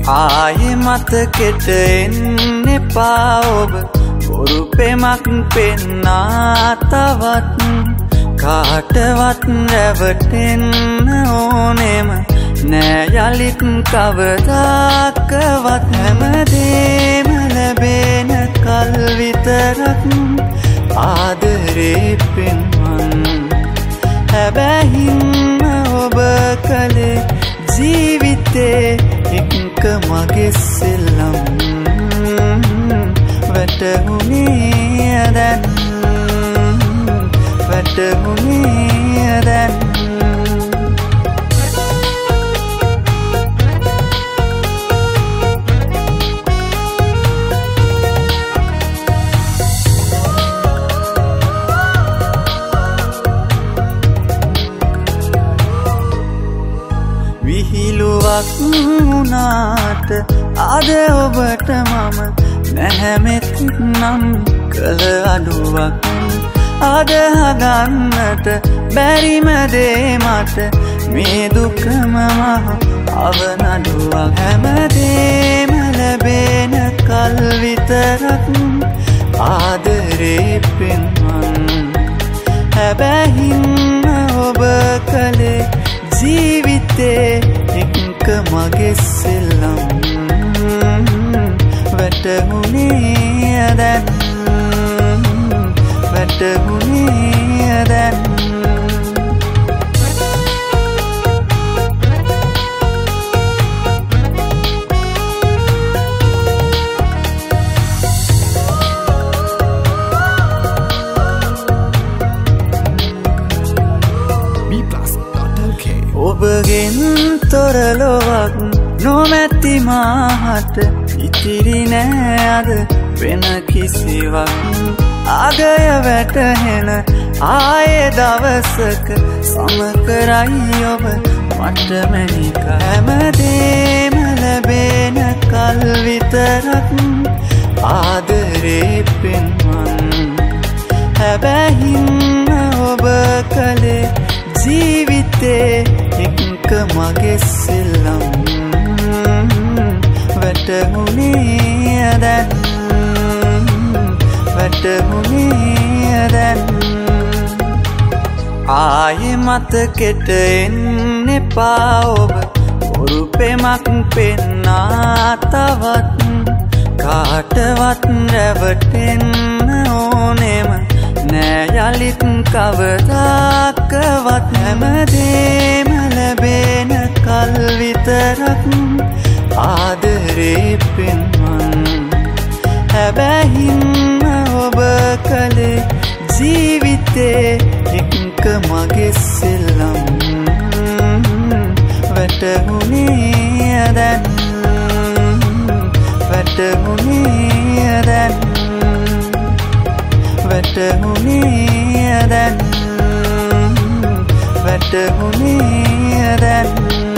ආයෙ මතකෙට එන්න එපා ඔබ බොරු පෙමක් පෙන්නා තවත් කාටවත් රැවටෙන්න ඕනෙම නෑ යලිත් කවදාකවත් හැමදේම ලැබෙන කල් විතරක් ආදරේ පෙන්වන්න හැබැයිම ඔබ කලේ ජීවිතේ එක්ක මගේ සෙල්ලම් වැටහුණේ දැන් වැටහුණේ දැන් විහිළුවක් වුණාට අද ඔබට මම නැහැමෙත් නම් කළ අඩුවක් අද හදන්නට බැරිම දේ මට මේ දුකම මහ අවනඩුවක් හැමදේම ලැබෙන කල් විතරක් ආදරේ පෙන්වන්න හැබැයිම ඔබ කලේ ජීවිතේ එක්ක මගේ සෙල්ලම් වැටහුණේ දැන් වැටහුණේ දැන් ඔබගෙන් තොරලොවක් නොමැති මාහට ඉතිරි නෑ අද වෙන කිසිවක් අගය වැටහෙන ආයේ දවසක සමකරයි ඔබ මට මැනික හැමදේම ලැබෙන කල් විතරක් ආදරේ පෙන්වන්න හැබැයිම ඔබ කලේ ජීවිතේ එක්ක මගේ සෙල්ලම් වැටහුණේ දැන් වැටහුණේ දැන් ආයෙ මතකෙට එන්න එපා ඔබ බොරු පෙමක් පෙන්නා තවත් කාටවත් රැවටෙන්න ඕනෙම නෑ යලිත් කවදාකවත් හැමදේම ලැබෙන කල් විතරක් ආදරේ පෙන්වන්න හැබැයිම ඔබ කලේ ජීවිතේ එක්ක මගේ සෙල්ලම් වැටහුණේ දැන් වැටහුණේ දැන් වැටහුණේ දැන් වැටහුණේ දැන්